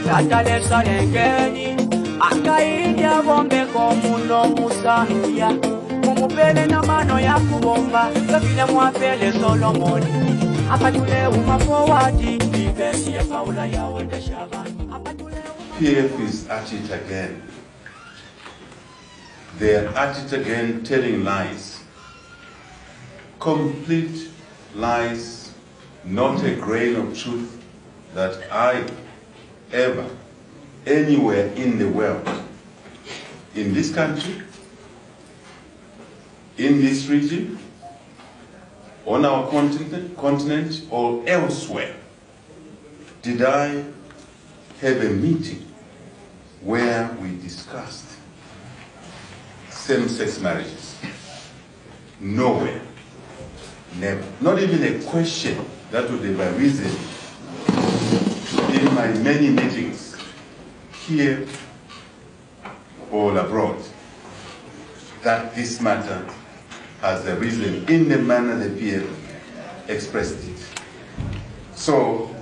Chatale Sarengeni, Akaidia Bombe Komuno Musambia, Mumupele na mano ya kubomba, Kavile Mwapele Solomoni, Apatule Umafowadi, Ibesi ya Paula ya Wende Shaban. PF is at it again. They are at it again, telling lies. Complete lies, not a grain of truth that I ever, anywhere in the world, in this country, in this region, on our continent or elsewhere, did I have a meeting where we discussed same-sex marriages. Nowhere. Never. Not even a question that would have arisen in my many meetings here or abroad that this matter has arisen in the manner the PF expressed it. So,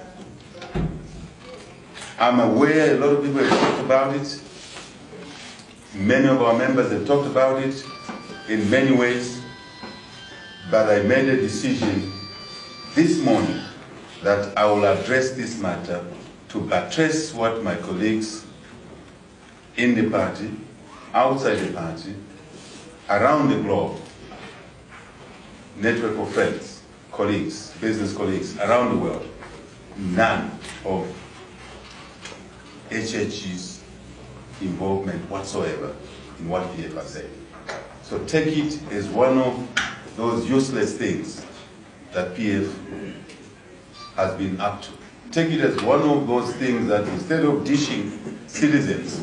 I'm aware a lot of people have talked about it. Many of our members have talked about it in many ways, but I made a decision this morning that I will address this matter to buttress what my colleagues in the party, outside the party, around the globe, network of friends, colleagues, business colleagues around the world, none of HHG's involvement whatsoever in what PF has said. So take it as one of those useless things that PF has been up to. Take it as one of those things that instead of dishing citizens,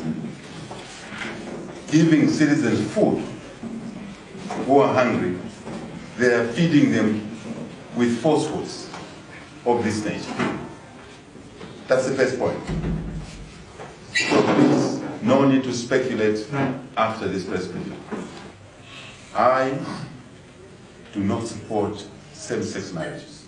giving citizens food who are hungry, they are feeding them with falsehoods of this nature. That's the first point. So please, no need to speculate after this press briefing. I do not support same-sex marriages.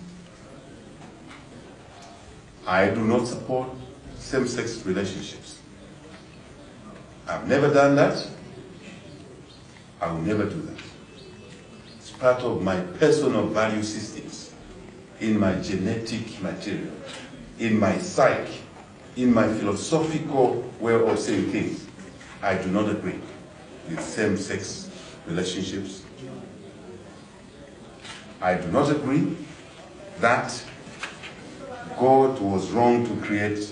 I do not support same-sex relationships. I've never done that. I will never do that. It's part of my personal value systems, in my genetic material, in my psyche, in my philosophical way of saying things. I do not agree with same-sex relationships. I do not agree that God was wrong to create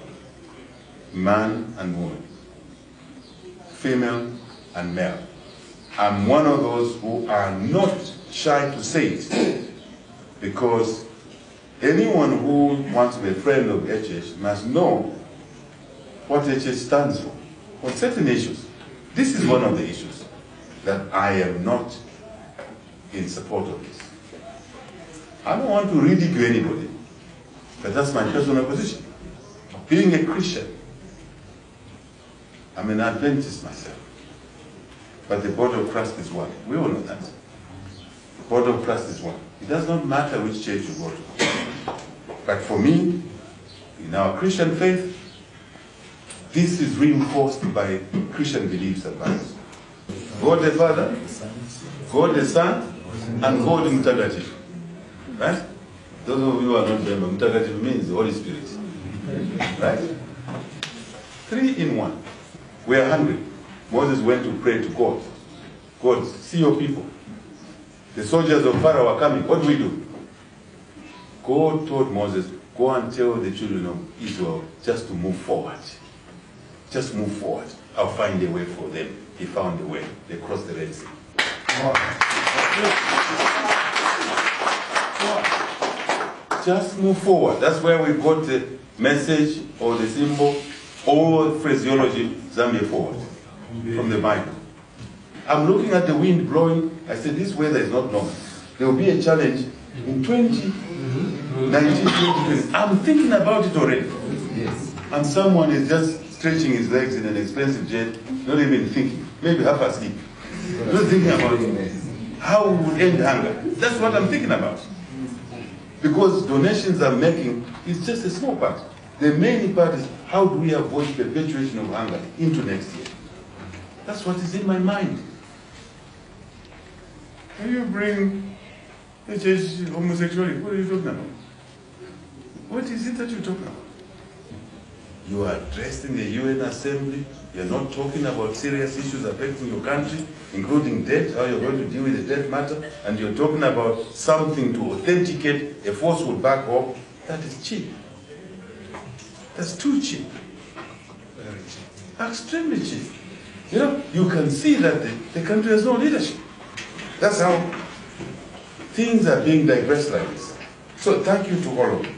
man and woman, female and male. I'm one of those who are not shy to say it, because anyone who wants to be a friend of HH must know what HH stands for on certain issues. This is one of the issues that I am not in support of this. I don't want to ridicule anybody, but that's my personal position. Being a Christian, I'm an Adventist myself, but the body of Christ is one. We all know that. The body of Christ is one. It does not matter which church you go to. But for me, in our Christian faith, this is reinforced by Christian beliefs and values. God the Father, God the Son, and God Mutagatifu. Right? Those of you who are not remember, Mutagatifu means the Holy Spirit. Right? 3 in 1. We are hungry. Moses went to pray to God. God, see your people. The soldiers of Pharaoh are coming. What do we do? God told Moses, go and tell the children of Israel just to move forward. Just move forward. I'll find a way for them. He found a way. They crossed the Red Sea. Just move forward. That's where we got the message or the symbol or phraseology, Zambia forward, from the Bible. I'm looking at the wind blowing. I said, this weather is not normal. There will be a challenge in 2019, 2020. I'm thinking about it already. Yes. And someone is just stretching his legs in an expensive jet, not even thinking, maybe half asleep. Not thinking about how we would end hunger. That's what I'm thinking about. Because donations I'm making is just a small part. The main part is how do we avoid perpetuation of hunger into next year? That's what is in my mind. Can you bring homosexuality? What are you talking about? What is it that you're talking about? You are addressed in the UN Assembly. You're not talking about serious issues affecting your country, including debt, how you're going to deal with the debt matter, and you're talking about something to authenticate a falsehood back home. That is cheap. That's too cheap. Very cheap. Extremely cheap. You know, you can see that the country has no leadership. That's how things are being digressed like this. So thank you to all of you.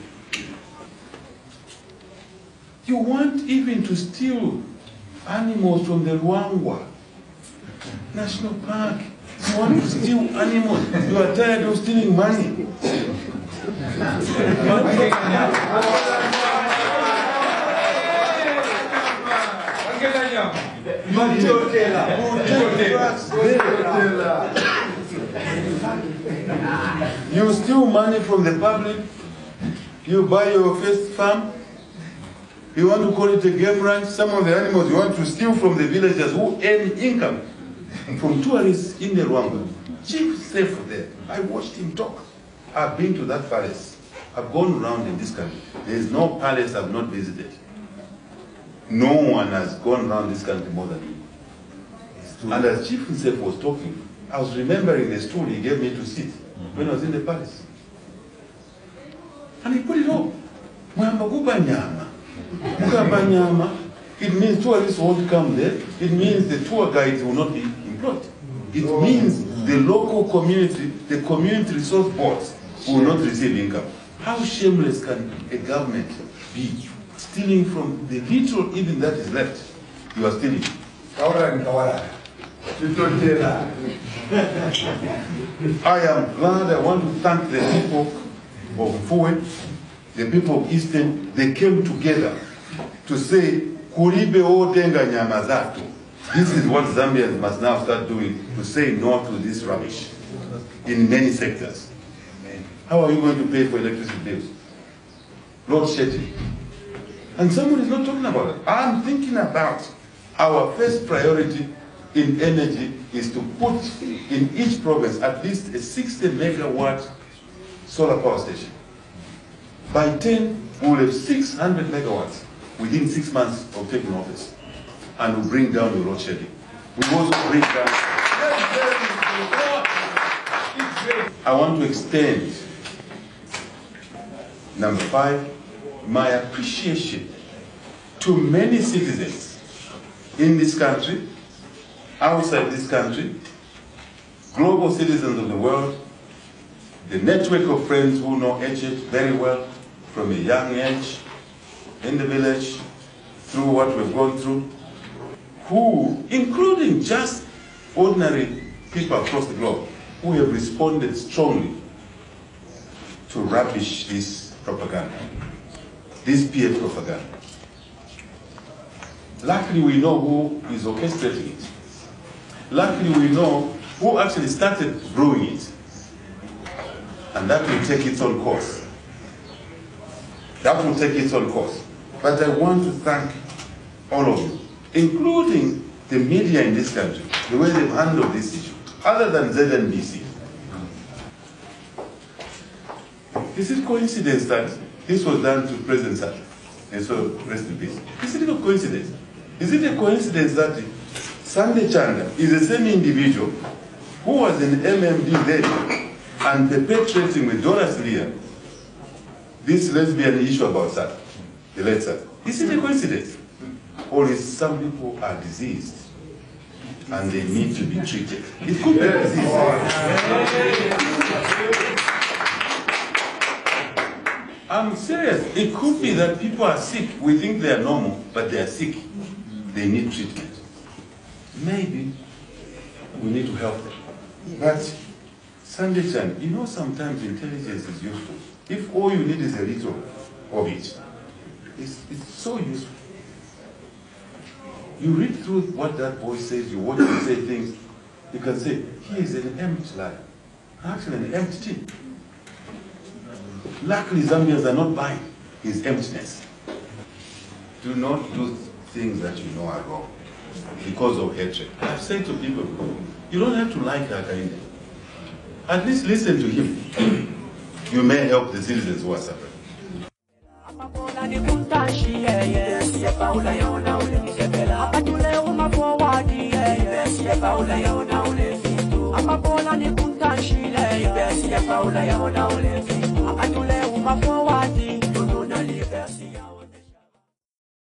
You want even to steal animals from the Ruangwa National Park. You want to steal animals. You are tired of stealing money. You steal money from the public. You buy your first farm. You want to call it a game ranch. Some of the animals you want to steal from the villagers who earn income from tourists in the Rwanda. Chief safe there. I watched him talk. I've been to that palace. I've gone around in this country. There is no palace I've not visited. No one has gone around this country more than me. And as Chief himself was talking, I was remembering the stool he gave me to sit when I was in the palace. And he put it on. It means tourists won't come there. It means the tour guides will not be employed. It means the local community, the community resource boards will not receive income. How shameless can a government be? Stealing from the little even that is left. You are stealing. I am glad. I want to thank the people of Mfue, the people of Eastern. They came together to say, Kuribe otenga nyama zatu. This is what Zambians must now start doing, to say no to this rubbish in many sectors. How are you going to pay for electricity bills? Load shedding. And someone is not talking about it. I'm thinking about our first priority in energy is to put in each province at least a 60 megawatt solar power station. By 10, we will have 600 megawatts within 6 months of taking office. And we'll bring down the load shedding. We will also bring down... I want to extend, number 5, my appreciation to many citizens in this country, outside this country, global citizens of the world, the network of friends who know HH very well from a young age, in the village, through what we've gone through, who, including just ordinary people across the globe, who have responded strongly to rubbish this propaganda, this PF propaganda. Luckily, we know who is orchestrating it. Luckily, we know who actually started brewing it. And that will take its own course. That will take its own course. But I want to thank all of you, including the media in this country, the way they've handled this issue, other than ZNBC. Is it coincidence that this was done to President Sata? And so, rest in peace. Is it a coincidence? Is it a coincidence that Sunday Chanda is the same individual who was in MMD then and perpetrating with Doris Leah this lesbian issue about Sata, the late Sata? Is it a coincidence? Or is some people are diseased and they need to be treated? It could be a disease. I'm serious. It could be that people are sick. We think they are normal, but they are sick. They need treatment. Maybe we need to help them. But Sunday Chan, you know sometimes intelligence is useful. If all you need is a little of it, it's so useful. You read through what that boy says, you watch him say things, you can say, he is an empty life. Actually an empty tin. Luckily, Zambians are not buying his emptiness. Do not do things that you know are wrong because of hatred. I've said to people, you don't have to like Hakainde. At least listen to him. You may help the citizens who are suffering. Amapola ni kuntanshile, ibesi ya paula ya ona ulefi.